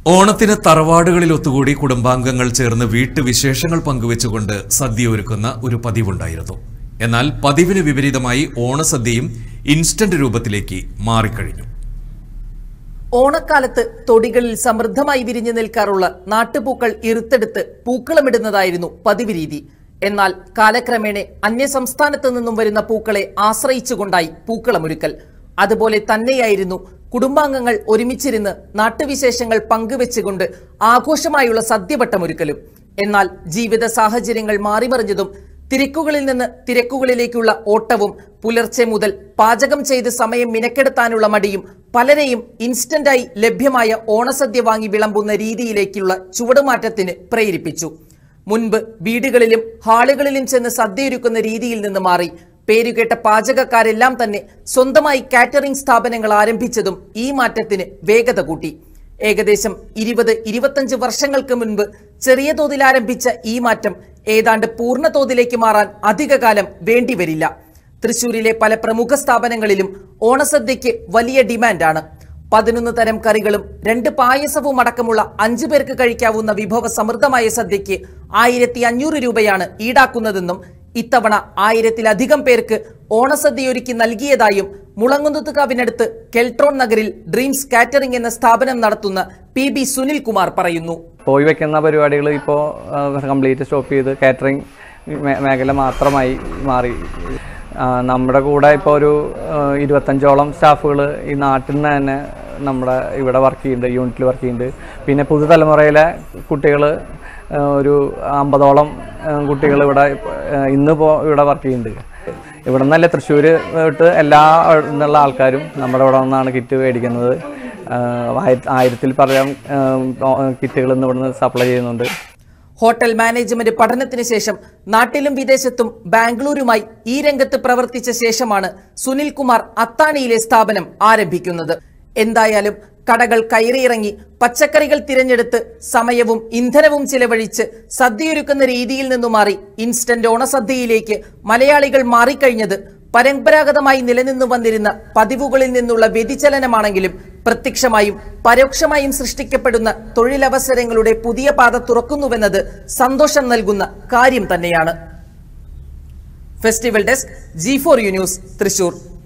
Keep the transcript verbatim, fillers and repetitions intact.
ഓണത്തിന് തറവാടുകളിൽ ഒത്തുകൂടി കുടുംബാംഗങ്ങൾ ചേർന്ന് വീട്ടുവിശേഷങ്ങൾ പങ്കുവെച്ചുകൊണ്ട് സദ്യ ഒരുക്കുന്ന ഒരു പതിവുണ്ടായിരുന്നു. എന്നാൽ പതിവിന് വിപരീതമായി ഓണസദ്യയും ഇൻസ്റ്റന്റ് രൂപത്തിലേക്ക് മാറിക്കഴിഞ്ഞു. ഓണക്കാലത്ത് തൊടികളിൽ സമൃദ്ധമായി വിരിഞ്ഞു നിൽക്കാറുള്ള നാട്ടുപൂക്കൾ ഇറുത്തെടുത്ത് പൂക്കളമിടുന്നതായിരുന്നു പതിവ് രീതി. എന്നാൽ കാലക്രമേണ അന്യസംസ്ഥാനത്തു നിന്നും വരുന്ന പൂക്കളെ ആശ്രയിച്ചുകൊണ്ടായി പൂക്കളമൊരുക്കൽ. അതുപോലെ തന്നെയായിരുന്നു കുടുംബാംഗങ്ങൾ ഒരുമിച്ചിരുന്ന് നാട്ടുവിശേഷങ്ങൾ പങ്കുവെച്ചുകൊണ്ട് ആഘോഷമായുള്ള സദ്യവട്ടമൊരുക്കലും. എന്നാൽ ജീവിത സാഹചര്യങ്ങൾ മാറിമറിഞ്ഞതും തിരക്കുകളിൽ നിന്ന് തിരക്കുകളിലേക്കുള്ള ഓട്ടവും പുലർച്ചെ മുതൽ പാചകം ചെയ്ത് സമയം മിനക്കെടുത്താനുള്ള മടിയും പലരെയും ഇൻസ്റ്റന്റായി ലഭ്യമായ ഓണസദ്യ വാങ്ങി വിളമ്പുന്ന രീതിയിലേക്കുള്ള ചുവടുമാറ്റത്തിന് പ്രേരിപ്പിച്ചു. മുൻപ് വീടുകളിലും ഹാളുകളിലും ചെന്ന് സദ്യയൊരുക്കുന്ന രീതിയിൽ നിന്ന് മാറി പേരുകേട്ട പാചകക്കാരെല്ലാം തന്നെ സ്വന്തമായി കാറ്ററിംഗ് സ്ഥാപനങ്ങൾ ആരംഭിച്ചതും ഈ മാറ്റത്തിന് വേഗത കൂട്ടി. ഏകദേശം ഇരുപത് ഇരുപത്തഞ്ച് വർഷങ്ങൾക്ക് മുൻപ് ചെറിയ തോതിൽ ആരംഭിച്ച ഈ മാറ്റം ഏതാണ്ട് പൂർണ്ണ തോതിലേക്ക് മാറാൻ അധികകാലം വേണ്ടിവരില്ല. തൃശൂരിലെ പല പ്രമുഖ സ്ഥാപനങ്ങളിലും ഓണസദ്യയ്ക്ക് വലിയ ഡിമാൻഡാണ്. പതിനൊന്ന് തരം കറികളും രണ്ട് പായസവും അടക്കമുള്ള അഞ്ചു പേർക്ക് കഴിക്കാവുന്ന വിഭവ സമൃദ്ധമായ സദ്യയ്ക്ക് ആയിരത്തി അഞ്ഞൂറ് രൂപയാണ് ഈടാക്കുന്നതെന്നും ഇത്തവണ ആയിരത്തിലധികം പേർക്ക് ഓണസദ്യയൊരുക്കി നൽകിയതായും മുളങ്കുന്നത്തുകാവിനടുത്ത് കെൽട്രോൺ നഗറിൽ ഡ്രീംസ് കാറ്ററിംഗ് എന്ന സ്ഥാപനം നടത്തുന്ന പി ബി സുനിൽ കുമാർ പറയുന്നു. പോയി വെക്കുന്ന പരിപാടികൾ ഇപ്പോൾ കംപ്ലീറ്റ് സ്റ്റോപ്പ് ചെയ്ത് കാറ്ററിംഗ് മേഖല മാത്രമായി മാറി. നമ്മുടെ കൂടെ ഇപ്പോൾ ഒരു ഇരുപത്തഞ്ചോളം സ്റ്റാഫുകൾ ഈ നാട്ടിൽ നിന്ന് തന്നെ നമ്മുടെ ഇവിടെ വർക്ക് ചെയ്യുന്നുണ്ട്, യൂണിറ്റിൽ വർക്ക് ചെയ്യുന്നുണ്ട്. പിന്നെ പുതുതലമുറയിലെ കുട്ടികൾ ഒരു അമ്പതോളം കുട്ടികൾ ഇവിടെ ഇന്നിപ്പോൾ ഇവിടെ വർക്ക് ചെയ്യുന്നുണ്ട്. ഇവിടെ നിന്നല്ലേ തൃശ്ശൂർ തൊട്ട് എല്ലാ നിന്നുള്ള ആൾക്കാരും നമ്മുടെ ഇവിടെ നിന്നാണ് കിറ്റ് മേടിക്കുന്നത്. ആയിരത്തിൽ പറയാം കിറ്റുകൾ ഇന്ന് ഇവിടുന്ന് സപ്ലൈ ചെയ്യുന്നുണ്ട്. ഹോട്ടൽ മാനേജ്മെന്റ് പഠനത്തിന് ശേഷം നാട്ടിലും വിദേശത്തും ബാംഗ്ലൂരുമായി ഈ രംഗത്ത് പ്രവർത്തിച്ച ശേഷമാണ് സുനിൽ കുമാർ അത്താണിയിലെ സ്ഥാപനം ആരംഭിക്കുന്നത്. എന്തായാലും കടകൾ കയറിയിറങ്ങി പച്ചക്കറികൾ തിരഞ്ഞെടുത്ത് സമയവും ഇന്ധനവും ചിലവഴിച്ച് സദ്യയൊരുക്കുന്ന രീതിയിൽ നിന്നു മാറി ഇൻസ്റ്റന്റ് ഓണസദ്യയിലേക്ക് മലയാളികൾ മാറിക്കഴിഞ്ഞത് പരമ്പരാഗതമായി നിലനിന്നു വന്നിരുന്ന പതിവുകളിൽ നിന്നുള്ള വ്യതിചലനമാണെങ്കിലും പ്രത്യക്ഷമായും പരോക്ഷമായും സൃഷ്ടിക്കപ്പെടുന്ന തൊഴിലവസരങ്ങളുടെ പുതിയ പാത തുറക്കുന്നുവെന്നത് സന്തോഷം നൽകുന്ന കാര്യം തന്നെയാണ്. Festival desk, G four U news, Thrissur.